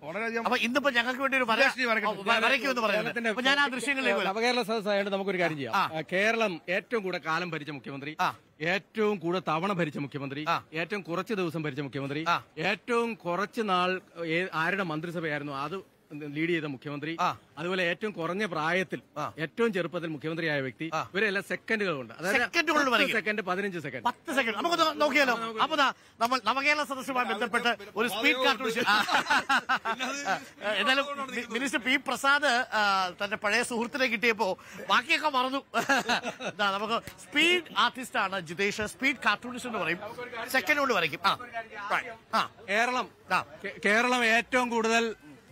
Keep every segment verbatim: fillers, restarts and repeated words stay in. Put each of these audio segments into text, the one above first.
വളരെയധികം. അപ്പൊ ഇന്നിപ്പോ ഞങ്ങൾക്ക് വേണ്ടി ഒരു വരയ്ക്കുമെന്ന് പറയുന്നത്. അപ്പൊ ഞാൻ ആ ദൃശ്യങ്ങളിലേക്ക് നവകേരള സദസ്സായതുകൊണ്ട് നമുക്കൊരു കാര്യം ചെയ്യാം. കേരളം ഏറ്റവും കൂടുതൽ കാലം ഭരിച്ച മുഖ്യമന്ത്രി, ഏറ്റവും കൂടുതൽ തവണ ഭരിച്ച മുഖ്യമന്ത്രി, ഏറ്റവും കുറച്ച് ദിവസം ഭരിച്ച മുഖ്യമന്ത്രി, ഏറ്റവും കുറച്ച് നാൾ ആരുടെ മന്ത്രിസഭയായിരുന്നു അത് ലീഡ് ചെയ്ത മുഖ്യമന്ത്രി, അതുപോലെ ഏറ്റവും കുറഞ്ഞ പ്രായത്തിൽ ഏറ്റവും ചെറുപ്പത്തിൽ മുഖ്യമന്ത്രിയായ വ്യക്തി, ഇവരെല്ലാം സെക്കൻഡുകൾ കൊണ്ട് അതായത് സെക്കൻഡ് പതിനഞ്ച് സെക്കൻഡ് പത്ത് സെക്കൻഡ് നമുക്ക് നോക്കിയാലോ. അപ്പൊ നമ്മൾ നവകേരള സദസ്സുമായി ബന്ധപ്പെട്ട് ഒരു സ്പീഡ് കാർട്ടൂൺ എന്നാലും മിനിസ്റ്റർ പി പ്രസാദ് തന്റെ പഴയ സുഹൃത്തിനെ കിട്ടിയപ്പോ ബാക്കിയൊക്കെ മറന്നു. നമുക്ക് സ്പീഡ് ആർട്ടിസ്റ്റ് ആണ് ജിതേഷ്, സ്പീഡ് കാർട്ടൂണിസ്റ്റ് എന്ന് പറയും, സെക്കൻഡ് കൊണ്ട് വരയ്ക്കും. കേരളം കേരളം ഏറ്റവും കൂടുതൽ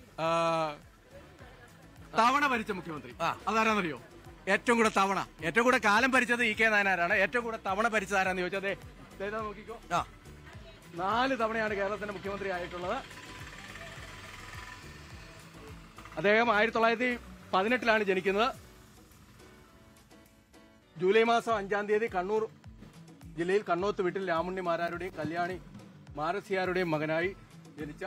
തവണ ഭരിച്ച മുഖ്യമന്ത്രി അതാരാന്നറിയോ? ഏറ്റവും കൂടെ തവണ, ഏറ്റവും കൂടെ കാലം ഭരിച്ചത് ഇ കെ നായനാരാണ്. ഏറ്റവും കൂടെ തവണ ഭരിച്ചത് ആരാന്ന് ചോദിച്ചത് നോക്കിക്കോ. നാല് തവണയാണ് കേരളത്തിന്റെ മുഖ്യമന്ത്രി ആയിട്ടുള്ളത്. അദ്ദേഹം ആയിരത്തി തൊള്ളായിരത്തി പതിനെട്ടിലാണ് ജനിക്കുന്നത്. ജൂലൈ മാസം അഞ്ചാം തീയതി കണ്ണൂർ ജില്ലയിൽ കണ്ണോത്ത് വീട്ടിൽ രാമുണ്ണി മാരാരുടെയും കല്യാണി മാരസിയാരുടെയും മകനായി ജനിച്ച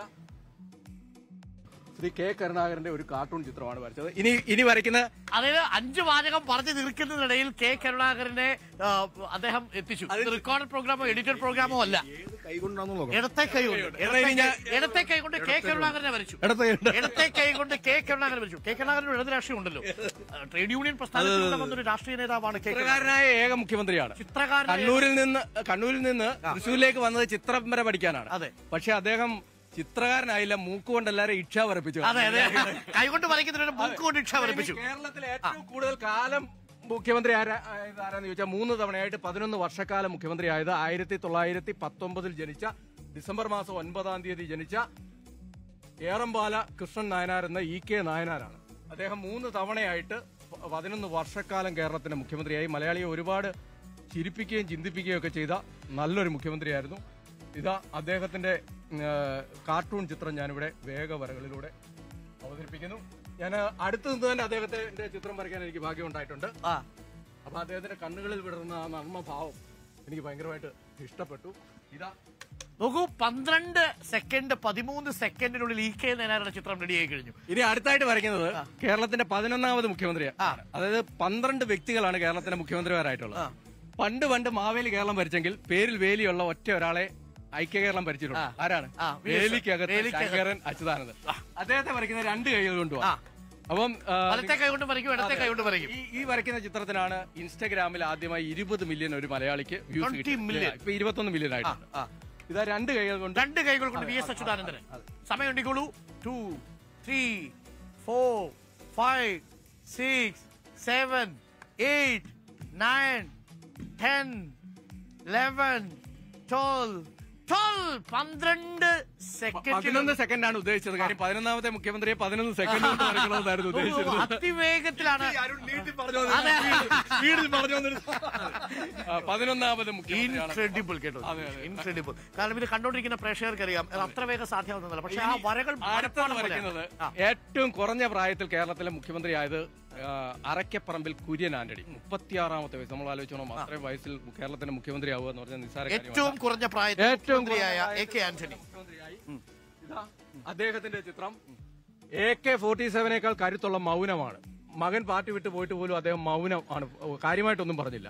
ശ്രീ കെ കരുണാകരന്റെ ഒരു കാർട്ടൂൺ ചിത്രമാണ് വരച്ചത്. ഇനി ഇനി വരയ്ക്കുന്ന അതായത് അഞ്ചു വാചകം പറഞ്ഞു തീർക്കുന്നതിനിടയിൽ കെ കരുണാകരനെ അദ്ദേഹം എത്തിച്ചു. റെക്കോർഡ് പ്രോഗ്രാമോ എഡിറ്റഡ് പ്രോഗ്രാമോ അല്ല, ഇടത്തെ കൈ കൊണ്ട് ഇടത്തെ കൈ കൊണ്ട് കെ കരുണാകരനെ വരച്ചു. ഇടത്തെ കൈ കൊണ്ട് കെ കരുണാകരൻ വരച്ചു. കെ കരുണാകരൻ ഇടത് രാഷ്ട്രീയം ഉണ്ടല്ലോ, ട്രേഡ് യൂണിയൻ പ്രസ്ഥാനത്തിലൂടെ വന്നൊരു രാഷ്ട്രീയ നേതാവാണ്. ചിത്രകാരനായ ഏക മുഖ്യമന്ത്രിയാണ്. ചിത്രകാരൻ കണ്ണൂരിൽ നിന്ന് കണ്ണൂരിൽ നിന്ന് തൃശ്ശൂരിലേക്ക് വന്നത് ചിത്രം വരെ പഠിക്കാനാണ്. അതെ, പക്ഷെ അദ്ദേഹം ചിത്രകാരനായില്ല, മൂക്കുകൊണ്ട് എല്ലാവരും ഇച്ഛ വരപ്പിച്ചു. അതെ അതെ, കൈകൊണ്ട് വരയ്ക്കുന്നതിന് മൂക്കുകൊണ്ട് ഇച്ഛ വരപ്പിച്ചു. കേരളത്തിലെ ഏറ്റവും കൂടുതൽ കാലം മുഖ്യമന്ത്രി ആരാന്ന് ചോദിച്ചാൽ മൂന്ന് തവണയായിട്ട് പതിനൊന്ന് വർഷക്കാലം മുഖ്യമന്ത്രി ആയത് ആയിരത്തി തൊള്ളായിരത്തി പത്തൊമ്പതിൽ ജനിച്ച ഡിസംബർ മാസം ഒൻപതാം തീയതി ജനിച്ച ഏറമ്പാല കൃഷ്ണൻ നായനാർ എന്ന ഇ കെ നായനാരാണ്. അദ്ദേഹം മൂന്ന് തവണയായിട്ട് പതിനൊന്ന് വർഷക്കാലം കേരളത്തിന്റെ മുഖ്യമന്ത്രിയായി മലയാളിയെ ഒരുപാട് ചിരിപ്പിക്കുകയും ചിന്തിപ്പിക്കുകയും ഒക്കെ ചെയ്ത നല്ലൊരു മുഖ്യമന്ത്രിയായിരുന്നു. ഇതാ അദ്ദേഹത്തിന്റെ കാർട്ടൂൺ ചിത്രം ഞാനിവിടെ വേഗവരകളിലൂടെ അവതരിപ്പിക്കുന്നു. ഞാൻ അടുത്ത് നിന്ന് തന്നെ അദ്ദേഹത്തിന്റെ ചിത്രം വരയ്ക്കാൻ എനിക്ക് ഭാഗ്യം ഉണ്ടായിട്ടുണ്ട്. അപ്പൊ അദ്ദേഹത്തിന്റെ കണ്ണുകളിൽ വിടുന്ന ആ നർമ്മഭാവം എനിക്ക് ഭയങ്കരമായിട്ട് ഇഷ്ടപ്പെട്ടു. ഇതാ നോക്കൂ, പന്ത്രണ്ട് സെക്കൻഡ് പതിമൂന്ന് സെക്കൻഡിനുള്ളിൽ ഇ കെ നായനാരുടെ ചിത്രം റെഡിയായി കഴിഞ്ഞു. ഇനി അടുത്തായിട്ട് വരയ്ക്കുന്നത് കേരളത്തിന്റെ പതിനൊന്നാമത് മുഖ്യമന്ത്രിയാണ്. അതായത് പന്ത്രണ്ട് വ്യക്തികളാണ് കേരളത്തിന്റെ മുഖ്യമന്ത്രിമാരായിട്ടുള്ളത്. പണ്ട് പണ്ട് മാവേലി കേരളം ഭരിച്ചെങ്കിൽ പേരിൽ വേലിയുള്ള ഒറ്റ ഒരാളെ ഐക്യ കേരളം ഭരിച്ചിട്ടുണ്ട്. ആരാണ്? വേലിക്കകത്ത് ശങ്കരൻ അച്യുതാനന്ദൻ. അദ്ദേഹത്തെ വരയ്ക്കുന്ന രണ്ട് കൈകൾ കൊണ്ടുപോകാം. അപ്പം ഈ വരയ്ക്കുന്ന ചിത്രത്തിനാണ് ഇൻസ്റ്റഗ്രാമിൽ ആദ്യമായി ഇരുപത് മില്യൺ ഒരു മലയാളിക്ക് വ്യൂസ് കിട്ടി. ഇപ്പൊ ഇരുപത്തൊന്ന് മില്യൺ ആയിട്ടുണ്ട്. ഇതാ രണ്ട് കൈകൾ കൊണ്ട് രണ്ട് കൈകൾ കൊണ്ട് വി എസ് അച്യുതാനന്ദന്. സമയം ഉണ്ടിക്കോളൂ. Two three four five six seven eight nine ten eleven twelve പന്ത്രണ്ട് സെക്കൻഡ് പതിനൊന്ന് സെക്കൻഡാണ് ഉദ്ദേശിച്ചത്. കാര്യം പതിനൊന്നാമത്തെ മുഖ്യമന്ത്രിയെ പതിനൊന്ന് സെക്കൻഡ് കൊണ്ട് നടക്കണമെന്നായിരുന്നു ഉദ്ദേശിച്ചത്. അതിവേഗത്തിലാണ് പതിനൊന്നാമത് ഇൻക്രെഡിബിൾ കേട്ടോ, ഇൻക്രെഡിബിൾ. കാരണം ഇത് കണ്ടോണ്ടിരിക്കുന്ന പ്രേക്ഷകർക്ക് അറിയാം അത്ര വേഗം സാധ്യമാകുന്നില്ല. പക്ഷെ ആ വരകൾ അടുത്താണ് വരയ്ക്കുന്നത്. ഏറ്റവും കുറഞ്ഞ പ്രായത്തിൽ കേരളത്തിലെ മുഖ്യമന്ത്രിയായത് അറയ്ക്കപ്പറമ്പിൽ കുര്യൻ ആന്റണി. മുപ്പത്തിയാറാമത്തെ വയസ്സ്. നമ്മൾ ആലോചിച്ചോണം, അത്രയും വയസ്സിൽ കേരളത്തിന്റെ മുഖ്യമന്ത്രി ആവുക എന്ന് പറഞ്ഞാൽ നിസ്സാര ഏറ്റവും കുറഞ്ഞ പ്രായത്തിൽ ഏറ്റവും എ കെ ആന്റണി. അദ്ദേഹത്തിന്റെ ചിത്രം എ കെ ഫോർട്ടി സെവനേക്കാൾ കരുത്തുള്ള മൗനമാണ്. മകൻ പാർട്ടി വിട്ട് പോയിട്ട് പോലും അദ്ദേഹം മൗനം ആണ്, കാര്യമായിട്ടൊന്നും പറഞ്ഞില്ല.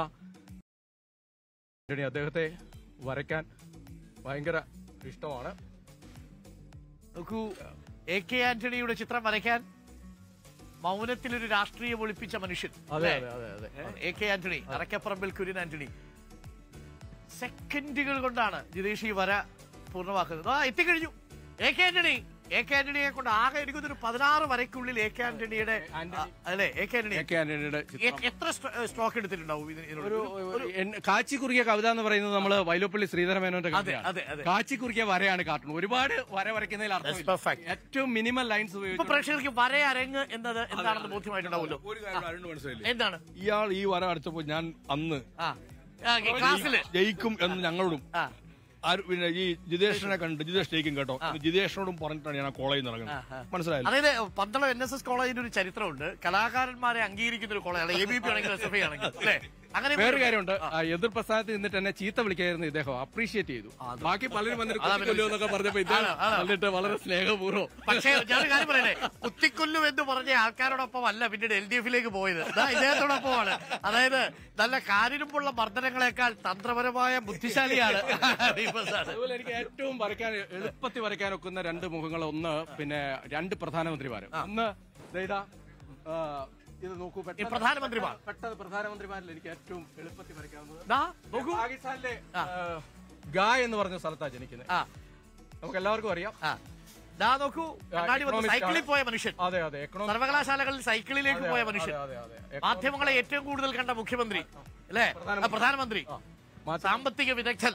അദ്ദേഹത്തെ വരയ്ക്കാൻ ഭയങ്കര ഇഷ്ടമാണ്. നോക്കൂ, എ കെ ആന്റണിയുടെ ചിത്രം വരയ്ക്കാൻ മൗനത്തിലൊരു രാഷ്ട്രീയം ഒളിപ്പിച്ച മനുഷ്യൻ എ കെ ആന്റണി, അറയ്ക്കപ്പറമ്പിൽ കുര്യൻ ആന്റണി. സെക്കൻഡുകൾ കൊണ്ടാണ് ജിതേഷ് ഈ വര പൂർണ്ണമാക്കുന്നത്. ആ എത്തിക്കഴിഞ്ഞു A K Antony. A K ആന്റണിയെ കൊണ്ട് ആകെ എടുക്കുന്ന ഒരു പതിനാറ് വരയ്ക്കുള്ളിൽ എ കെ ആന്റണിയുടെ അല്ലെ എ കെ ആന്റണിയുടെ എത്ര സ്ട്രോക്ക് എടുത്തിട്ടുണ്ടാവും? കാച്ചി കുറിയ കവിത എന്ന് പറയുന്നത് നമ്മള് വൈലോപ്പള്ളി ശ്രീധരമേനോന്റെ കവിതയാണ്. കാച്ചി കുറിയ വരയാണ് കാർട്ടൂൺ. ഒരുപാട് വര വരയ്ക്കുന്നതിൽ അർത്ഥം ഏറ്റവും മിനിമം ലൈൻസ് ഉപയോഗിച്ച് പ്രേക്ഷകർക്ക് വര അരങ്ങ് എന്നത് എന്താണെന്ന് ബോധ്യമായിട്ടുണ്ടാവുമല്ലോ. എന്താണ് ഇയാൾ ഈ വര അടിച്ചപ്പോൾ ഞാൻ അന്ന് ക്ലാസ്സില് ജയിക്കും എന്ന് ഞങ്ങളോടും പിന്നെ ഈ ജിതേഷിനെ കണ്ട് ജിതേഷ് ജയിക്കും കേട്ടോ, ജിതേഷിനോടും പറഞ്ഞിട്ടാണ് ഞാൻ കോളേജിൽ നിന്ന് ഇറങ്ങുന്നത്. മനസ്സിലായില്ല? അതായത് പന്തളം എൻ എസ് എസ് കോളേജിന്റെ ഒരു ചരിത്രമുണ്ട്. കലാകാരന്മാരെ അംഗീകരിക്കുന്ന ഒരു കോളേജാണ്. എ ബി പി ആണെങ്കിൽ എസ് എഫ് ഐ ആണെങ്കിൽ അല്ലേ? അങ്ങനെ വേറെ കാര്യമുണ്ട്, എതിർ പ്രസ്ഥാനത്തിൽ നിന്നിട്ട് എന്നെ ചീത്ത വിളിക്കായിരുന്നു ഇദ്ദേഹം അപ്രീഷിയേറ്റ് ചെയ്തു. ബാക്കി പലരും വന്നിട്ട് പറഞ്ഞപ്പോ ഇദ്ദേഹം വളരെ സ്നേഹപൂർവ്വം. പക്ഷേ ഞാനൊരു കാര്യം പറയണേ, കുത്തിക്കൊല്ലും എന്ന് പറഞ്ഞ ആൾക്കാരോടൊപ്പം അല്ല പിന്നീട് എൽ ഡി എഫിലേക്ക് പോയത്, ഇദ്ദേഹത്തോടൊപ്പമാണ്. അതായത് നല്ല കാരിരുമ്പുള്ള മർദ്ദനങ്ങളെക്കാൾ തന്ത്രപരമായ ബുദ്ധിശാലിയാണ് ദീപസാണ്. അതുപോലെ എനിക്ക് ഏറ്റവും വരയ്ക്കാൻ എളുപ്പത്തിൽ വരയ്ക്കാൻ ഒക്കുന്ന രണ്ട് മുഖങ്ങൾ, ഒന്ന് പിന്നെ രണ്ട് പ്രധാനമന്ത്രിമാരും, ഒന്ന് ഇതാ ഇത് നോക്കൂ, പ്രധാനമന്ത്രിമാർ പെട്ടെന്ന് പ്രധാനമന്ത്രിമാരിൽ എനിക്ക് ഏറ്റവും എളുപ്പത്തിൽ വരയ്ക്കാവുന്നത് പാകിസ്ഥാനിലെ ഗാ എന്ന് പറഞ്ഞ സ്ഥലത്താണ് ജനിക്കുന്നത്. നമുക്ക് എല്ലാവർക്കും അറിയാം. നോക്കൂ, സൈക്കിളിൽ പോയ മനുഷ്യൻ, അതെ അതെ, സർവകലാശാലകളിൽ സൈക്കിളിലേക്ക് പോയ മനുഷ്യൻ, മാധ്യമങ്ങളെ ഏറ്റവും കൂടുതൽ കണ്ട മുഖ്യമന്ത്രി അല്ലേ, പ്രധാനമന്ത്രി, സാമ്പത്തിക വിദഗ്ധൻ,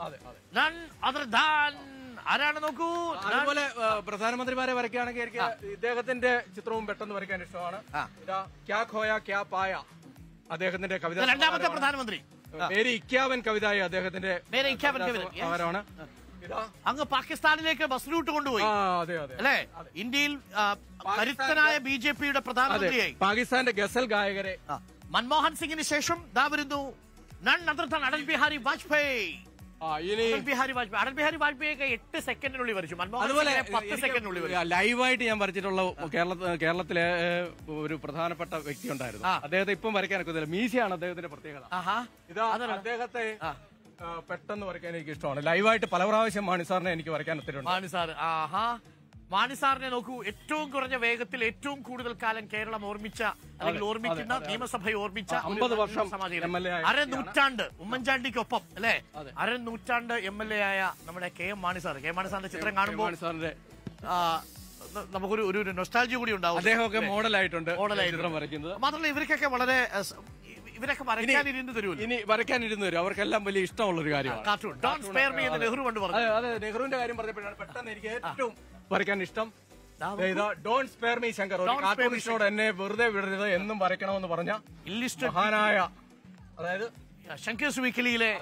ആരാണ് നോക്കൂ. അതുപോലെ പ്രധാനമന്ത്രിമാരെ വരയ്ക്കുകയാണെങ്കിൽ എനിക്ക് ഇദ്ദേഹത്തിന്റെ ചിത്രവും പെട്ടെന്ന് വരയ്ക്കാൻ ഇഷ്ടമാണ്. ക്യാ ഖോയ ക്യാ പായ അദ്ദേഹത്തിന്റെ കവിത, രണ്ടാമത്തെ പ്രധാനമന്ത്രി. മേരി ഇക്യാവൻ കവിതായ അദ്ദേഹത്തിന്റെ അവരാണ്. അങ്ങ് പാകിസ്ഥാനിലേക്ക് ബസ് റൂട്ട് കൊണ്ടുപോയി അല്ലേ, ഇന്ത്യയിൽ കരുത്തനായ ബി ജെ പിയുടെ പ്രധാനമന്ത്രിയായി. പാകിസ്ഥാന്റെ ഗസൽ ഗായകരെ മൻമോഹൻ സിംഗിന് ശേഷം ദാ വരുന്നു അടൽ ബിഹാരി വാജ്പേയി. അടൽ ബിഹാരി വാജ്പേയി അടൽ ബിഹാരി വാജ്പേയി എട്ട് സെക്കൻഡിനുള്ളിൽ വരച്ചു, അതുപോലെ പത്ത് സെക്കൻഡിനുള്ളിൽ. ലൈവായിട്ട് ഞാൻ വരച്ചിട്ടുള്ള കേരള കേരളത്തിലെ ഒരു പ്രധാനപ്പെട്ട വ്യക്തി ഉണ്ടായിരുന്നു. അദ്ദേഹത്തെ ഇപ്പം വരയ്ക്കാനൊക്കെ മീശയാണ് അദ്ദേഹത്തിന്റെ പ്രത്യേകത. ഇതാ അദ്ദേഹത്തെ പെട്ടെന്ന് വരയ്ക്കാൻ എനിക്ക് ഇഷ്ടമാണ്. ലൈവായിട്ട് പല പ്രാവശ്യം മാണി സാറിനെ എനിക്ക് വരയ്ക്കാൻ ഒത്തിരി. മാണി സാർ, ആഹാ, മാണി സാറിനെ നോക്കൂ, ഏറ്റവും കുറഞ്ഞ വേഗത്തിൽ ഏറ്റവും കൂടുതൽ കാലം കേരളം ഓർമ്മിച്ച അല്ലെങ്കിൽ ഓർമ്മിക്കുന്ന, നിയമസഭയെ ഓർമ്മിച്ച അമ്പത് വർഷം അര നൂറ്റാണ്ട് ഉമ്മൻചാണ്ടിക്കൊപ്പം അല്ലെ, അര നൂറ്റാണ്ട് എം എൽ എ ആയ നമ്മുടെ K M Mani sir. K M Mani സാറിന്റെ ചിത്രം കാണുമ്പോൾ സാറിന്റെ നമുക്കൊരു ഒരു നൊസ്റ്റാൾജി കൂടി ഉണ്ടാവും. അദ്ദേഹമൊക്കെ മോഡലായിട്ടുണ്ട്, മോഡലായിട്ട് വരയ്ക്കുന്നത്. മാത്രമല്ല ഇവർക്കൊക്കെ വളരെ ഇവരൊക്കെ വരയ്ക്കാനിരുന്ന് തരൂ, ഇനി വരയ്ക്കാനിരുന്ന് തരും. അവർക്കെല്ലാം വലിയ ഇഷ്ടമുള്ള ഒരു കാര്യമാണ് കാർട്ടൂൺ. ഡോണ്ട് സ്പെയർ മീ എന്ന് നെഹ്റു കൊണ്ട് പറഞ്ഞു. അതെ, നെഹ്റുവിന്റെ കാര്യം പറഞ്ഞപ്പോഴാണ് പെട്ടെന്ന് എനിക്ക് ഏറ്റവും വരയ്ക്കാൻ ഇഷ്ടം ഡോണ്ട് സ്പെയർ മീ ശങ്കർ. കാർട്ടൂണിസ്റ്റോട് എന്നെ വെറുതെ വിടരുത്, എന്നും വരയ്ക്കണമെന്ന് പറഞ്ഞ മഹാനായ, അതായത് ശങ്കേഴ്സ് വീക്കിലിയിലെ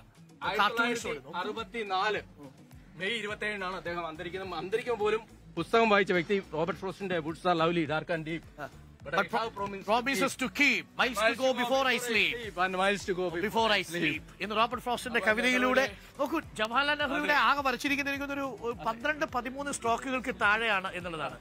അറുപത്തിനാല് മെയ് ഇരുപത്തി ഏഴിനാണ് അദ്ദേഹം അന്തരിക്കുന്നത്. അന്തരിക്കുമ്പോൾ പോലും പുസ്തകം വായിച്ച വ്യക്തി റോബർട്ട് ഫ്രോസ്റ്റിന്റെ woods are lovely, dark and deep, But promises to keep, miles to go before I sleep, and miles to go before I sleep. ഇന്ന് റോബർട്ട് ഫ്രോസ്റ്റിന്റെ കവിതയിലൂടെ നോക്കൂ, ജവഹർലാൽ നെഹ്റുവിന്റെ ആകെ വരച്ചിരിക്കുന്ന എനിക്കൊരു പന്ത്രണ്ട് പതിമൂന്ന് സ്ട്രോക്കുകൾക്ക് താഴെയാണ് എന്നുള്ളതാണ്.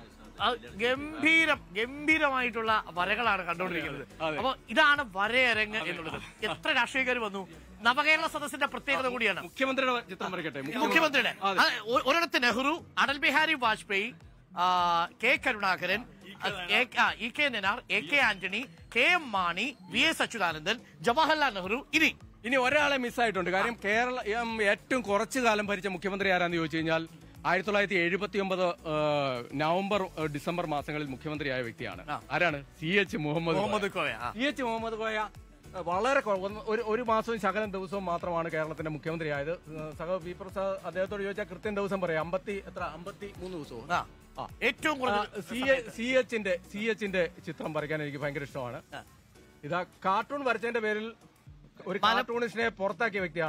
ഗംഭീരം ഗംഭീരമായിട്ടുള്ള വരകളാണ് കണ്ടുകൊണ്ടിരിക്കുന്നത്. അപ്പൊ ഇതാണ് വരയരങ്ങ് എന്നുള്ളത്. എത്ര രാഷ്ട്രീയക്കാർ വന്നു. നവകേരള സദസ്സിന്റെ പ്രത്യേകത കൂടിയാണ്. മുഖ്യമന്ത്രിയുടെ ചിത്രം വരയ്ക്കട്ടെ. മുഖ്യമന്ത്രിയുടെ ഒരിടത്ത് Nehru, Atal Bihari Vajpayee, K Karunakaran, E K Nayanar, A K Antony, K M Mani, V S Achuthanandan, Jawaharlal Nehru. ഇനി ഇനി ഒരാളെ മിസ്സായിട്ടുണ്ട്. കാര്യം കേരളം ഏറ്റവും കുറച്ചു കാലം ഭരിച്ച മുഖ്യമന്ത്രി ആരാന്ന് ചോദിച്ചു കഴിഞ്ഞാൽ ആയിരത്തി തൊള്ളായിരത്തി എഴുപത്തി ഒമ്പത് നവംബർ ഡിസംബർ മാസങ്ങളിൽ മുഖ്യമന്ത്രിയായ വ്യക്തിയാണ്. ആരാണ്? C H Muhammad Muhammad Koya. C H Muhammad Koya വളരെ ഒരു മാസവും ശകലം ദിവസവും മാത്രമാണ് കേരളത്തിന്റെ മുഖ്യമന്ത്രിയായത്. സഹ വി പ്രസാദ് അദ്ദേഹത്തോട് ചോദിച്ചാൽ കൃത്യം ദിവസം പറയാം. അമ്പത്തി എത്ര അമ്പത്തി മൂന്ന് ദിവസവും ഏറ്റവും കൂടുതൽ സി എച്ചിന്റെ സി എച്ചിന്റെ ചിത്രം വരയ്ക്കാൻ എനിക്ക് ഭയങ്കര ഇഷ്ടമാണ്. ഇതാ കാർട്ടൂൺ വരച്ചതിന്റെ പേരിൽ ഒരു കാർട്ടൂണിസ്റ്റിനെ പുറത്താക്കിയ വ്യക്തിയാണ്.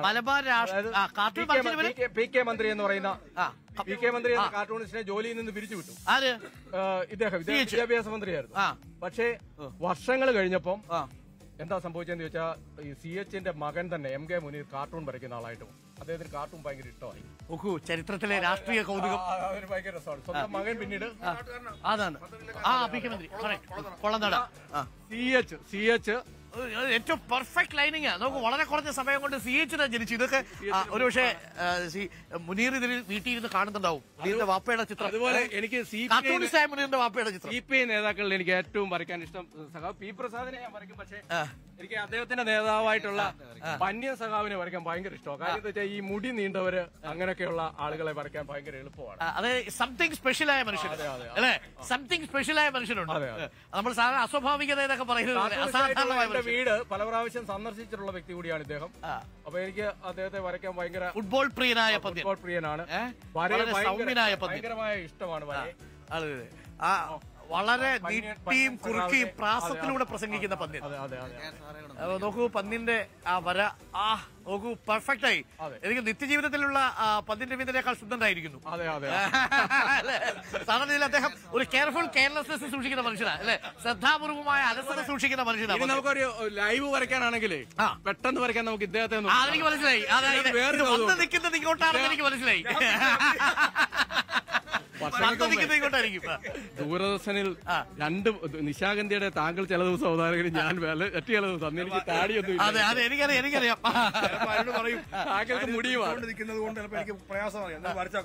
പി കെ മന്ത്രി എന്ന് പറയുന്ന പി കെ മന്ത്രി എന്ന കാർട്ടൂണിസ്റ്റിനെ ജോലിയിൽ നിന്ന് പിരിച്ചുവിട്ടു. ഇദ്ദേഹം വിദ്യാഭ്യാസ മന്ത്രിയായിരുന്നു. പക്ഷേ വർഷങ്ങൾ കഴിഞ്ഞപ്പം എന്താ സംഭവിച്ചെന്ന് ചോദിച്ചാൽ ഈ സി എച്ചിന്റെ മകൻ തന്നെ എം കെ മുനീർ കാർട്ടൂൺ വരയ്ക്കുന്ന ആളായിട്ട് അദ്ദേഹത്തിന് കാർട്ടൂൺ ഭയങ്കര ഇഷ്ടമായി. നോക്കൂ, ചരിത്രത്തിലെ രാഷ്ട്രീയ കൗതുകം ഭയങ്കര രസമാണ്. സ്വന്തം മകൻ പിന്നീട് അതാണ് ആ പി കെ മന്ത്രി കൊള്ളനട സി എച്ച് സി എച്ച് ഏറ്റവും പെർഫെക്റ്റ് ലൈനിങ്. നമുക്ക് വളരെ കുറഞ്ഞ സമയം കൊണ്ട് സി എച്ചിനെ ജനിച്ചു. ഇതൊക്കെ ഒരുപക്ഷെ മുനീർ ഇതിൽ വീട്ടിൽ ഇരുന്ന് കാണുന്നുണ്ടാവും. മുനീറിന്റെ വാപ്പയുടെ ചിത്രം. അതുപോലെ എനിക്ക് മുനീറിന്റെ വാപ്പയുടെ ചിത്രം. സി പി ഐ നേതാക്കളിൽ എനിക്ക് ഏറ്റവും വരയ്ക്കാൻ ഇഷ്ടം സഖാവ് പി പ്രസാദിനെ ഞാൻ വരയ്ക്കും. പക്ഷേ എനിക്ക് അദ്ദേഹത്തിന്റെ നേതാവായിട്ടുള്ള പന്യ സഖാവിനെ വരയ്ക്കാൻ ഭയങ്കര ഇഷ്ടമാണ്. കാര്യം എന്താ വെച്ചാൽ ഈ മുടി നീണ്ടവര് അങ്ങനെയൊക്കെയുള്ള ആളുകളെ വരയ്ക്കാൻ ഭയങ്കര എളുപ്പമാണ്. അതെ, സംതിങ് സ്പെഷ്യലായ മനുഷ്യൻ അല്ലെ, സംതിങ് സ്പെഷ്യലായ മനുഷ്യനുണ്ട്. നമ്മൾ സാധാരണ അസ്വാഭാവികത എന്നൊക്കെ പറയുന്നത് അസാധാരണമായ വീട് പല പ്രാവശ്യം സന്ദർശിച്ചിട്ടുള്ള വ്യക്തി കൂടിയാണ് ഇദ്ദേഹം. അപ്പൊ എനിക്ക് അദ്ദേഹത്തെ വരയ്ക്കാൻ ഭയങ്കര ഫുട്ബോൾ പ്രിയനായ ഫുട്ബോൾ പ്രിയനാണ്. ഭയങ്കരമായ ഇഷ്ടമാണ്. വളരെ നീട്ടിയും കുറുക്കിയും പ്രാസത്തിലൂടെ പ്രസംഗിക്കുന്ന പന്നി. നോക്കൂ പന്നിന്റെ ആ വര, ആ നോക്കൂ പെർഫെക്റ്റ് ആയി. എനിക്ക് നിത്യജീവിതത്തിലുള്ള പന്നിന്റെ രവീന്ദ്രനേക്കാൾ ശുദ്ധനായിരിക്കുന്നു. സാധാരണ അദ്ദേഹം ഒരു കെയർഫുൾ കെയർലെസ്നെസ് സൂക്ഷിക്കുന്ന മനുഷ്യനാണ് അല്ലെ, ശ്രദ്ധാപൂർവമായ അലസത സൂക്ഷിക്കുന്ന മനുഷ്യനാണ്. നമുക്കൊരു ലൈവ് വരയ്ക്കാനാണെങ്കിലേ പെട്ടെന്ന് വരയ്ക്കാൻ നമുക്ക് ഇദ്ദേഹത്തെ അതെനിക്ക് മനസ്സിലായി. അതായത് വന്ന് നിൽക്കുന്നത് ഇങ്ങോട്ടാണെന്ന് എനിക്ക് മനസ്സിലായി. ദൂരദർശനിൽ രണ്ട് നിശാഗന്ധിയുടെ താങ്കൾ ചില ദിവസം അവതാരകരും ഞാൻ മറ്റു ചില ദിവസം അന്ന് എനിക്ക് താടിയൊന്നും അതെ അതെ എനിക്കറിയാം എനിക്കറിയാം പറയും താങ്കൾക്ക് മുടിയുമാണ് നിൽക്കുന്നത് കൊണ്ട് എനിക്ക് പ്രയാസമാണ്.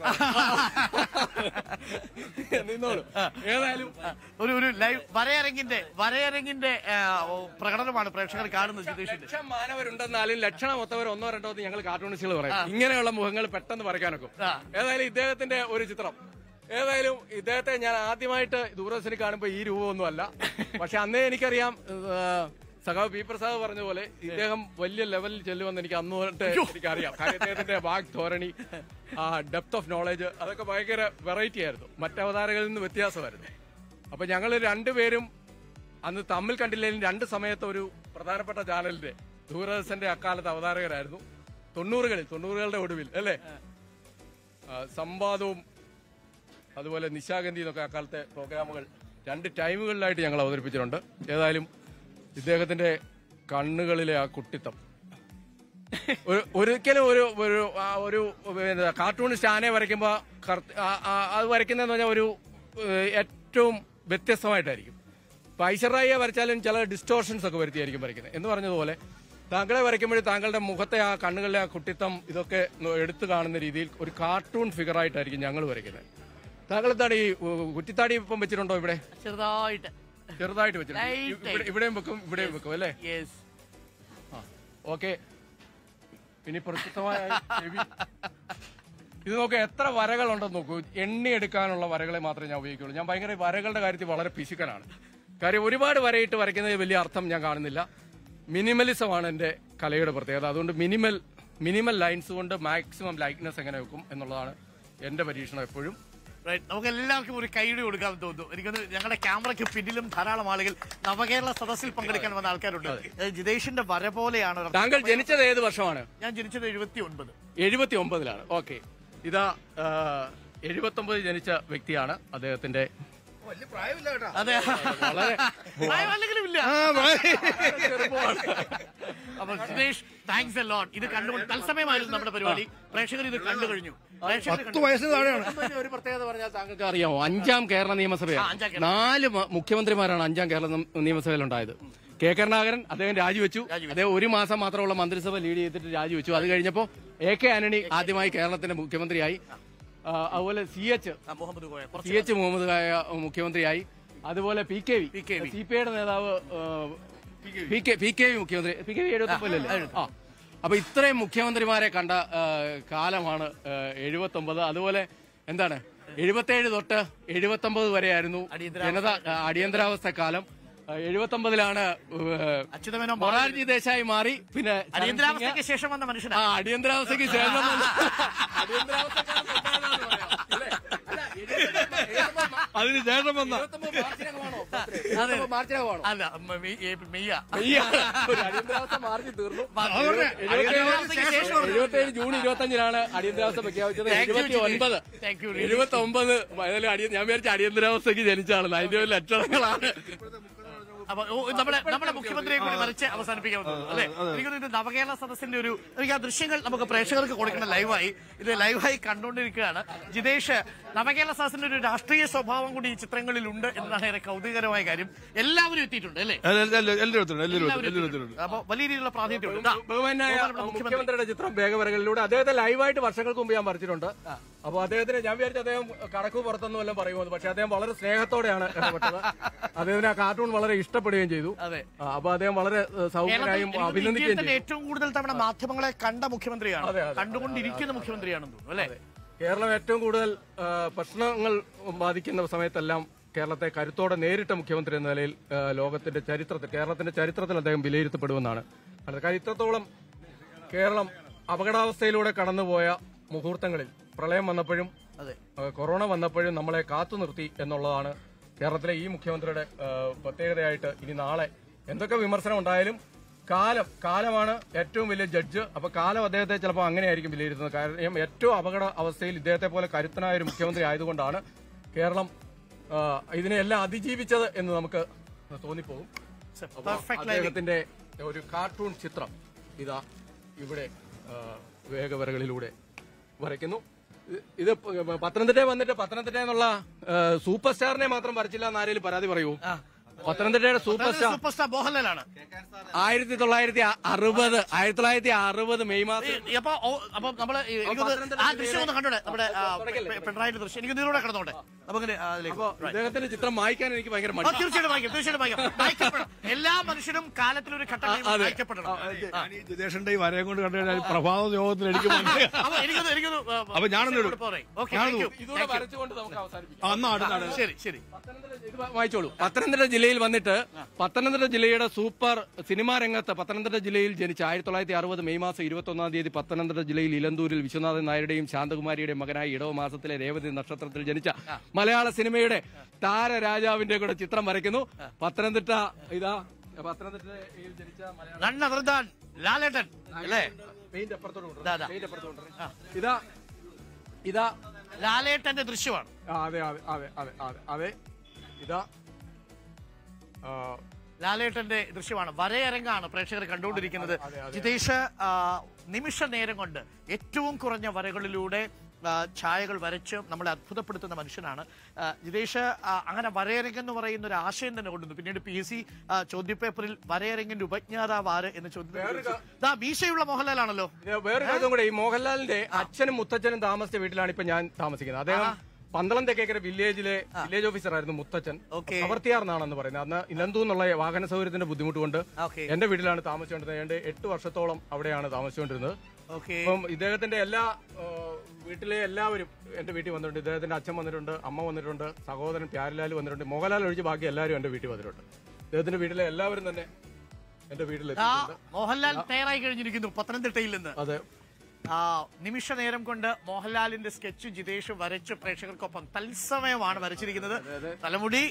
നിന്നോളൂ. ഏതായാലും ഒരു ഒരു ലൈവ് വരയരങ്ങിന്റെ വരയരങ്ങിന്റെ പ്രകടനമാണ് പ്രേക്ഷകർ കാണുന്നത്. ലക്ഷം മാനവരുണ്ടെന്നാലും ലക്ഷണമൊത്തവർ ഒന്നോ രണ്ടോ ഞങ്ങൾ കാർട്ടൂണിസ്റ്റുകൾ പറയും. ഇങ്ങനെയുള്ള മുഖങ്ങൾ പെട്ടെന്ന് വരയ്ക്കാനൊക്കെ. ഏതായാലും ഇദ്ദേഹത്തിന്റെ ഒരു ചിത്രം, ഏതായാലും ഇദ്ദേഹത്തെ ഞാൻ ആദ്യമായിട്ട് ദൂരദർശനിൽ കാണുമ്പോൾ ഈ രൂപമൊന്നും അല്ല. പക്ഷെ അന്നേ എനിക്കറിയാം, സഖാവ് പി പ്രസാദ് പറഞ്ഞ പോലെ ഇദ്ദേഹം വലിയ ലെവലിൽ ചെല്ലുമെന്ന് എനിക്ക് അന്ന് തൊട്ട് എനിക്കറിയാം. കാര്യം ഇദ്ദേഹത്തിന്റെ വാക് ധോരണി, ആ ഡെപ്ത് ഓഫ് നോളജ് അതൊക്കെ ഭയങ്കര വെറൈറ്റി ആയിരുന്നു, മറ്റവതാരകളിൽ നിന്ന് വ്യത്യാസമായിരുന്നു. അപ്പൊ ഞങ്ങൾ രണ്ടുപേരും അന്ന് തമ്മിൽ കണ്ടില്ലെങ്കിലും രണ്ട് സമയത്ത് ഒരു പ്രധാനപ്പെട്ട ചാനലിന്റെ ദൂരദർശന്റെ അക്കാലത്ത് അവതാരകരായിരുന്നു. തൊണ്ണൂറുകളിൽ തൊണ്ണൂറുകളുടെ ഒടുവിൽ അല്ലേ, സംവാദവും അതുപോലെ നിശാഗന്ധി എന്നൊക്കെ അക്കാലത്തെ പ്രോഗ്രാമുകൾ രണ്ട് ടൈമുകളിലായിട്ട് ഞങ്ങൾ അവതരിപ്പിച്ചിട്ടുണ്ട്. ഏതായാലും ഇദ്ദേഹത്തിന്റെ കണ്ണുകളിലെ ആ കുട്ടിത്തം ഒരിക്കലും ഒരു ഒരു കാർട്ടൂണിസ്റ്റ് ആനയെ വരയ്ക്കുമ്പോൾ അത് വരയ്ക്കുന്നതെന്ന് പറഞ്ഞാൽ ഒരു ഏറ്റവും വ്യത്യസ്തമായിട്ടായിരിക്കും. ഇപ്പൊ ഐശ്വര്യ വരച്ചാലും ചില ഡിസ്റ്റോർഷൻസ് ഒക്കെ വരുത്തിയായിരിക്കും വരയ്ക്കുന്നത്. എന്ന് പറഞ്ഞതുപോലെ താങ്കളെ വരയ്ക്കുമ്പോഴേ താങ്കളുടെ മുഖത്തെ ആ കണ്ണുകളിലെ ആ കുട്ടിത്തം ഇതൊക്കെ എടുത്തു കാണുന്ന രീതിയിൽ ഒരു കാർട്ടൂൺ ഫിഗറായിട്ടായിരിക്കും ഞങ്ങൾ വരയ്ക്കുന്നത്. താങ്കൾ എന്താണ് ഈ കുറ്റിത്താടി ഇപ്പം വെച്ചിട്ടുണ്ടോ? ഇവിടെ ചെറുതായിട്ട് ചെറുതായിട്ട് വെച്ചിട്ടുണ്ട്. ഇവിടെയും വെക്കും ഇവിടെയും വെക്കും അല്ലേ? ഓക്കെ. ഇനി പ്രസിദ്ധമായ ഇത് നോക്കൂ, എത്ര വരകളുണ്ടെന്ന് നോക്കൂ. എണ്ണിയെടുക്കാനുള്ള വരകളെ മാത്രമേ ഞാൻ ഉപയോഗിക്കുള്ളൂ. ഞാൻ ഭയങ്കര വരകളുടെ കാര്യത്തിൽ വളരെ പിശുക്കനാണ്. കാര്യം ഒരുപാട് വരയിട്ട് വരയ്ക്കുന്നതിൽ വലിയ അർത്ഥം ഞാൻ കാണുന്നില്ല. മിനിമലിസമാണ് എന്റെ കലയുടെ പ്രത്യേകത. അതുകൊണ്ട് മിനിമൽ മിനിമൽ ലൈൻസ് കൊണ്ട് മാക്സിമം ലൈറ്റ്നെസ് എങ്ങനെ വെക്കും എന്നുള്ളതാണ് എന്റെ പരീക്ഷണം എപ്പോഴും. നമുക്ക് എല്ലാവർക്കും ഒരു കൈയ്യടി കൊടുക്കാൻ തോന്നുന്നു. എനിക്കൊന്ന് ഞങ്ങളുടെ ക്യാമറയ്ക്ക് പിന്നിലും ധാരാളം ആളുകൾ നവകേരള സദസ്സിൽ പങ്കെടുക്കാൻ വന്ന ആൾക്കാരുണ്ട്. ജിതേഷിന്റെ വര പോലെയാണ്. താങ്കൾ ജനിച്ചത് ഏത് വർഷമാണ്? ഞാൻ ജനിച്ചത് എഴുപത്തി ഒൻപത് എഴുപത്തി ഒമ്പതിലാണ്. ഓക്കെ. ഇതാ എഴുപത്തി ഒമ്പതിൽ ജനിച്ച വ്യക്തിയാണ്. അദ്ദേഹത്തിന്റെ അതെ വളരെ പ്രായമല്ലെങ്കിലും ഇല്ല. അപ്പൊ ജിതേഷ് താങ്ക്സ് എ ലോട്ട്. ഇത് കണ്ടുകൊണ്ട് തത്സമയമായിരുന്നു നമ്മുടെ പരിപാടി. പ്രേക്ഷകർ ഇത് കണ്ടു കഴിഞ്ഞു. പത്ത് വയസ്സിന് താഴെയാണ്. ഒരു പ്രത്യേകത പറഞ്ഞാൽ താങ്കൾക്ക് അറിയാമോ? അഞ്ചാം കേരള നിയമസഭയാണ്. നാല് മുഖ്യമന്ത്രിമാരാണ് അഞ്ചാം കേരള നിയമസഭയിൽ ഉണ്ടായത്. കെ കരുണാകരൻ അദ്ദേഹം രാജിവെച്ചു. അദ്ദേഹം ഒരു മാസം മാത്രമുള്ള മന്ത്രിസഭ ലീഡ് ചെയ്തിട്ട് രാജിവെച്ചു. അത് കഴിഞ്ഞപ്പോൾ എ കെ ആന്റണി ആദ്യമായി കേരളത്തിന്റെ മുഖ്യമന്ത്രിയായി. അതുപോലെ C H C H Muhammad Koya മുഖ്യമന്ത്രിയായി. അതുപോലെ P K V C P ഐയുടെ നേതാവ് P K P K V മുഖ്യമന്ത്രി. പി കെ വി എഴുപത്തൊമ്പതിലല്ലേ? ആ. അപ്പൊ ഇത്രയും മുഖ്യമന്ത്രിമാരെ കണ്ട കാലമാണ് എഴുപത്തി ഒമ്പത്. അതുപോലെ എന്താണ് എഴുപത്തേഴ് തൊട്ട് എഴുപത്തി ഒമ്പത് വരെയായിരുന്നു ജനത അടിയന്തരാവസ്ഥ കാലം. എഴുപത്തി ഒമ്പതിലാണ് മൊറാർജി ദേശായി മാറി. പിന്നെ അടിയന്തരാവസ്ഥയ്ക്ക് ശേഷം വന്ന മനുഷ്യൻ. ആ അടിയന്തരാവസ്ഥയ്ക്ക് ശേഷം അതിന് ശേഷം വന്ന അല്ല മെയ്യ അടിയന്തരാവസ്ഥ മാർച്ച് തീർന്നു. എഴുപത്തിയേഴ് ജൂൺ ഇരുപത്തി അഞ്ചിനാണ് അടിയന്തരാവസ്ഥ പ്രഖ്യാപിച്ചത്. എഴുപത്തി ഒൻപത് എഴുപത്തി ഒമ്പത് ഞാൻ വിചാരിച്ച അടിയന്തരാവസ്ഥയ്ക്ക് ജനിച്ചാണ്. അതിന്റെ ഒരു ലക്ഷണങ്ങളാണ്. അപ്പൊ നമ്മളെ നമ്മുടെ മുഖ്യമന്ത്രിയെ കൂടി വരച്ച് അവസാനിപ്പിക്കാൻ അല്ലെ? എനിക്കൊന്നും ഇത് നവകേരള സദസ്സിന്റെ ഒരു എനിക്ക് ആ ദൃശ്യങ്ങൾ നമുക്ക് പ്രേക്ഷകർക്ക് കൊടുക്കണം ലൈവായി. ഇത് ലൈവായി കണ്ടുകൊണ്ടിരിക്കുകയാണ്. ജിതേഷ്, നവകേരള സദസ്സിന്റെ ഒരു രാഷ്ട്രീയ സ്വഭാവം കൂടി ഈ ചിത്രങ്ങളിൽ ഉണ്ട് എന്നതാണ് ഏറെ കൗതുകകരമായ കാര്യം. എല്ലാവരും എത്തിയിട്ടുണ്ട് അല്ലേ? അപ്പൊ വലിയ രീതിയിലുള്ള പ്രാതിനിധ്യമുണ്ട്. ബഹുമാനായ മുഖ്യമന്ത്രിയുടെ ചിത്രം വേഗവരകളിലൂടെ അദ്ദേഹത്തെ ലൈവായിട്ട് വർഷങ്ങൾക്ക് മുമ്പ് ഞാൻ പറിച്ചിട്ടുണ്ട്. അപ്പൊ അദ്ദേഹത്തിന് ഞാൻ വിചാരിച്ച അദ്ദേഹം കണക്ക് പുറത്തൊന്നും എല്ലാം പറയുമെന്ന്. പക്ഷെ അദ്ദേഹം വളരെ സ്നേഹത്തോടെയാണ് ഇടപെട്ടത്. അദ്ദേഹത്തിന് ആ കാർട്ടൂൺ വളരെ ഇഷ്ടപ്പെടുകയും ചെയ്തു. അതെ. അപ്പൊ അദ്ദേഹം വളരെ സൗകര്യമായും അഭിനന്ദിക്കുകയും ചെയ്തു. ഏറ്റവും കൂടുതൽ തവണ മാധ്യമങ്ങളെ കണ്ട മുഖ്യമന്ത്രിയാണ്, കണ്ടുകൊണ്ടിരിക്കുന്ന മുഖ്യമന്ത്രിയാണെന്ന് തോന്നുന്നു അല്ലെ? കേരളം ഏറ്റവും കൂടുതൽ പ്രശ്നങ്ങൾ ബാധിക്കുന്ന സമയത്തെല്ലാം കേരളത്തെ കരുത്തോടെ നേരിട്ട മുഖ്യമന്ത്രി എന്ന നിലയിൽ ലോകത്തിന്റെ ചരിത്രത്തിൽ കേരളത്തിന്റെ ചരിത്രത്തിൽ അദ്ദേഹം വിലയിരുത്തപ്പെടുമെന്നാണ്. കാര്യം ഇത്രത്തോളം കേരളം അപകടാവസ്ഥയിലൂടെ കടന്നുപോയ മുഹൂർത്തങ്ങളിൽ പ്രളയം വന്നപ്പോഴും കൊറോണ വന്നപ്പോഴും നമ്മളെ കാത്തു നിർത്തി എന്നുള്ളതാണ് കേരളത്തിലെ ഈ മുഖ്യമന്ത്രിയുടെ പ്രത്യേകതയായിട്ട് ഇനി നാളെ എന്തൊക്കെ വിമർശനം ഉണ്ടായാലും കാലം കാലമാണ് ഏറ്റവും വലിയ ജഡ്ജ്. അപ്പൊ കാലം അദ്ദേഹത്തെ ചിലപ്പോൾ അങ്ങനെയായിരിക്കും വിലയിരുത്തുന്നത്. കാരണം ഏറ്റവും അപകട അവസ്ഥയിൽ ഇദ്ദേഹത്തെ പോലെ കരുത്തനായ ഒരു മുഖ്യമന്ത്രി ആയതുകൊണ്ടാണ് കേരളം ഇതിനെല്ലാം അതിജീവിച്ചത് എന്ന് നമുക്ക് തോന്നിപ്പോകും. അദ്ദേഹത്തിന്റെ ഒരു കാർട്ടൂൺ ചിത്രം ഇതാ ഇവിടെ വേഗവരകളിലൂടെ വരയ്ക്കുന്നു. ഇത് പത്തനംതിട്ട വന്നിട്ട് പത്തനംതിട്ട എന്നുള്ള സൂപ്പർ സ്റ്റാറിനെ മാത്രം വരച്ചില്ല എന്ന് ആരെങ്കിലും പരാതി പറയൂ? പത്തനംതിട്ടയുടെ സൂപ്പർ സ്റ്റാർ സൂപ്പർ സ്റ്റാർ മോഹൻലാലാണ്. ആയിരത്തി തൊള്ളായിരത്തി അറുപത് ആയിരത്തി തൊള്ളായിരത്തി അറുപത് മെയ് മാസം. അപ്പൊ അപ്പൊ നമ്മള് ആ ദൃശ്യം ഒന്ന് കണ്ടോടെ നമ്മുടെ പിണറായിന്റെ ദൃശ്യം എനിക്ക് ഇതിലൂടെ കിടന്നോട്ടെ. അദ്ദേഹത്തിന്റെ ചിത്രം വായിക്കാൻ എനിക്ക് ഭയങ്കര മടി. തീർച്ചയായിട്ടും വായിക്കാം, തീർച്ചയായിട്ടും വായിക്കാം. എല്ലാ മനുഷ്യരും കാലത്തിലൊരു ഘട്ടം വായിക്കപ്പെടണം. ജിതേഷിന്റെ ഈ വരയം കൊണ്ട് കണ്ടു കഴിഞ്ഞാൽ പ്രഭാത യോഗത്തിൽ എനിക്ക് അപ്പൊ ഞാനൊന്നും വരച്ചുകൊണ്ട് നമുക്ക് അവസാനിപ്പിക്കാം. ശരി ശരി വായിച്ചോളൂ. പത്തനംതിട്ട ജില്ലയിൽ വന്നിട്ട് പത്തനംതിട്ട ജില്ലയുടെ സൂപ്പർ സിനിമാ രംഗത്ത് പത്തനംതിട്ട ജില്ലയിൽ ജനിച്ച ആയിരത്തി തൊള്ളായിരത്തി അറുപത് മെയ് മാസം ഇരുപത്തി ഒന്നാം തീയതി പത്തനംതിട്ട ജില്ലയിൽ ഇലന്തൂരിൽ വിശ്വനാഥൻ നായരുടെയും ശാന്തകുമാരിയുടെയും മകനായി ഇടവ മാസത്തിലെ രേവതി നക്ഷത്രത്തിൽ ജനിച്ച മലയാള സിനിമയുടെ താരരാജാവിന്റെ കൂടെ ചിത്രം വരയ്ക്കുന്നു. പത്തനംതിട്ട ഇതാ പത്തനംതിട്ടയിൽ ജനിച്ച മലയാള ലാലേട്ടൻ അല്ലേ? ഇതാ ഇതാ ലാലേട്ടന്റെ ദൃശ്യമാണ്. അതെ അതെ അതെ അതെ അതെ അതെ ഇതാ ലാലേട്ടന്റെ ദൃശ്യമാണ്. വരയരങ്ങാണ് പ്രേക്ഷകർ കണ്ടുകൊണ്ടിരിക്കുന്നത്. ജിതേഷ് നിമിഷ നേരം കൊണ്ട് ഏറ്റവും കുറഞ്ഞ വരകളിലൂടെ ഛായകൾ വരച്ച് നമ്മളെ അത്ഭുതപ്പെടുത്തുന്ന മനുഷ്യനാണ് ജിതേഷ്. അങ്ങനെ വരയരങ്ങ് എന്ന് പറയുന്ന ഒരു ആശയം തന്നെ കൊണ്ടുവന്നു. പിന്നീട് പി എസ് സി ചോദ്യപേപ്പറിൽ വരയരങ്ങിന്റെ ഉപജ്ഞാതാവ് ആര് എന്ന് ചോദ്യം മീശയുള്ള മോഹൻലാലാണല്ലോ. വേറെ കാര്യം കൂടെ, ഈ മോഹൻലാലിന്റെ അച്ഛനും മുത്തച്ഛനും താമസിച്ച വീട്ടിലാണ് ഇപ്പൊ ഞാൻ താമസിക്കുന്നത്. അദ്ദേഹം പന്തളം തെക്കേക്കര വില്ലേജിലെ വില്ലേജ് ഓഫീസർ ആയിരുന്നു മുത്തച്ഛൻ. കവർത്തിയാർന്നാണെന്ന് പറയുന്നത്. അന്ന് ഇലന്തൂ എന്നുള്ള വാഹന സൗകര്യത്തിന്റെ ബുദ്ധിമുട്ട് കൊണ്ട് എന്റെ വീട്ടിലാണ് താമസിച്ചുകൊണ്ടിരുന്നത്. എട്ട് വർഷത്തോളം അവിടെയാണ് താമസിച്ചുകൊണ്ടിരുന്നത്. അപ്പം ഇദ്ദേഹത്തിന്റെ എല്ലാ വീട്ടിലെ എല്ലാവരും എന്റെ വീട്ടിൽ വന്നിട്ടുണ്ട്. ഇദ്ദേഹത്തിന്റെ അച്ഛൻ വന്നിട്ടുണ്ട്, അമ്മ വന്നിട്ടുണ്ട്, സഹോദരൻ പ്യാരിലാൽ വന്നിട്ടുണ്ട്. മോഹൻലാൽ ഒഴിച്ച് ബാക്കി എല്ലാവരും എന്റെ വീട്ടിൽ വന്നിട്ടുണ്ട്. ഇദ്ദേഹത്തിന്റെ വീട്ടിലെ എല്ലാവരും തന്നെ എന്റെ വീട്ടിൽ മോഹൻലാൽ തയ്യാറായി കഴിഞ്ഞിരിക്കുന്നു പത്തനംതിട്ടയിൽ നിന്ന്. അതെ, ആ നിമിഷ നേരം കൊണ്ട് മോഹൻലാലിന്റെ സ്കെച്ച് ജിതേഷ് വരച്ച് പ്രേക്ഷകർക്കൊപ്പം തത്സമയമാണ് വരച്ചിരിക്കുന്നത്. തലമുടി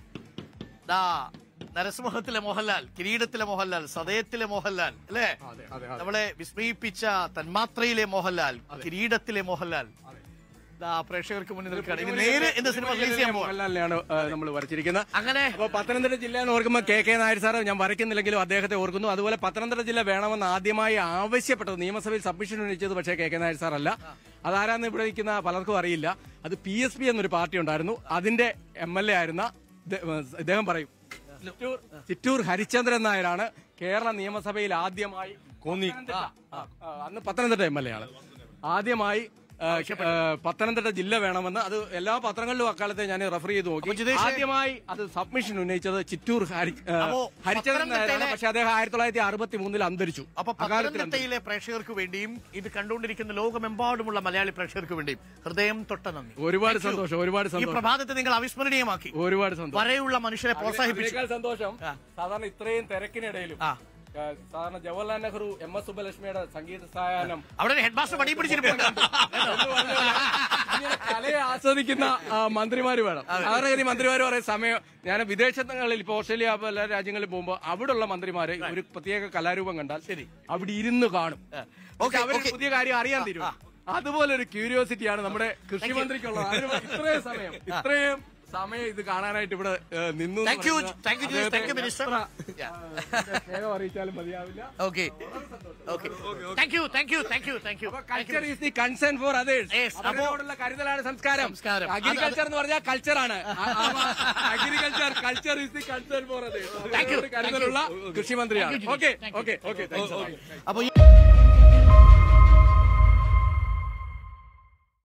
നരസിംഹത്തിലെ മോഹൻലാൽ, കിരീടത്തിലെ മോഹൻലാൽ, സദയത്തിലെ മോഹൻലാൽ അല്ലേ? നമ്മളെ വിസ്മയിപ്പിച്ച തന്മാത്രയിലെ മോഹൻലാൽ, കിരീടത്തിലെ മോഹൻലാൽ പ്രേക്ഷകർക്ക് മുന്നിൽ നിൽക്കുകയാണ്. നേരെ എന്ന സിനിമ റിലീസ് ചെയ്യാൻ മോഹൻലാലിനെയാണ് നമ്മൾ വരച്ചിരിക്കുന്നത്. അങ്ങനെ പത്തനംതിട്ട ജില്ല എന്ന് ഓർക്കുമ്പോൾ കെ കെ നായർ സാർ ഞാൻ വരയ്ക്കുന്നില്ലെങ്കിലും അദ്ദേഹത്തെ ഓർക്കുന്നു. അതുപോലെ പത്തനംതിട്ട ജില്ല വേണമെന്ന് ആദ്യമായി ആവശ്യപ്പെട്ടത് നിയമസഭയിൽ സബ്മിഷൻ ഉന്നയിച്ചത് പക്ഷേ കെ കെ നായർ സാർ അല്ല. അതാരാന്ന് ഇവിടെ നിൽക്കുന്ന പലർക്കും അറിയില്ല. അത് പി എസ് പി എന്നൊരു പാർട്ടി ഉണ്ടായിരുന്നു. അതിന്റെ എം എൽ എ ആയിരുന്ന ഇദ്ദേഹം പറയും ചിറ്റൂർ ചിറ്റൂർ ഹരിചന്ദ്രൻ നായരാണ് കേരള നിയമസഭയിൽ ആദ്യമായി അന്ന് പത്തനംതിട്ട എം എൽ എ ആണ് ആദ്യമായി പത്തനംതിട്ട ജില്ല വേണമെന്ന്. അത് എല്ലാ പത്രങ്ങളിലും അക്കാലത്തെ ഞാൻ റെഫർ ചെയ്ത് നോക്കി. ആദ്യമായി അത് സബ്മിഷൻ ഉന്നയിച്ചത് ചിറ്റൂർ ഹരിചന്ദ്രൻ നായരാണ്. പക്ഷെ അദ്ദേഹം ആയിരത്തി തൊള്ളായിരത്തി അറുപത്തി മൂന്നിൽ അന്തരിച്ചു. അപ്പൊ പത്തനംതിട്ടയിലെ പ്രേക്ഷകർക്ക് വേണ്ടിയും ഇത് കണ്ടുകൊണ്ടിരിക്കുന്ന ലോകമെമ്പാടുമുള്ള മലയാളി പ്രേക്ഷകർക്ക് വേണ്ടിയും ഹൃദയം തൊട്ട നന്ദി. ഒരുപാട് സന്തോഷം, ഒരുപാട് സന്തോഷം. ഈ പ്രഭാതത്തെ നിങ്ങൾ അവിസ്മരണീയമാക്കി. ഒരുപാട് സന്തോഷം. വരെയുള്ള മനുഷ്യരെ പ്രോത്സാഹിപ്പിച്ചു. സന്തോഷം. സാധാരണ ഇത്രയും തിരക്കിനിടയിലും സാധാരണ ജവഹർലാൽ നെഹ്റു, എം എസ് സുബ്ബലക്ഷ്മിയുടെ സംഗീത സായാഹ്നം അവിടെ ഹെഡ് മാസ്റ്റർ പടി പിടിച്ചിരിക്കുന്നു. കലയെ ആസ്വദിക്കുന്ന മന്ത്രിമാര് വേണം. അവരുടെ മന്ത്രിമാര് പറയുന്ന സമയം ഞാൻ വിദേശങ്ങളിൽ ഇപ്പൊ ഓസ്ട്രേലിയ എല്ലാ രാജ്യങ്ങളിൽ പോകുമ്പോൾ അവിടെയുള്ള മന്ത്രിമാര് ഒരു പ്രത്യേക കലാരൂപം കണ്ടാൽ ശരി അവിടെ ഇരുന്ന് കാണും. അവര് പുതിയ കാര്യം അറിയാൻ തീരും. അതുപോലെ ഒരു ക്യൂരിയോസിറ്റിയാണ് നമ്മുടെ കൃഷിമന്ത്രിക്കുള്ളത്. ഇത്രയും സമയം ഇത്രയും സമയം ഇത് കാണാനായിട്ട് ഇവിടെ നിന്നു. അറിയിച്ചാലും മതിയാവില്ല. Culture is the concern for others. അവരോടുള്ള കരുതലാണ് സംസ്കാരം. അഗ്രികൾച്ചർ എന്ന് പറഞ്ഞാൽ കൾച്ചറാണ്. Agriculture culture is the concern for others. കരുതലുള്ള കൃഷിമന്ത്രിയാണ്. Okay okay okay. അപ്പൊ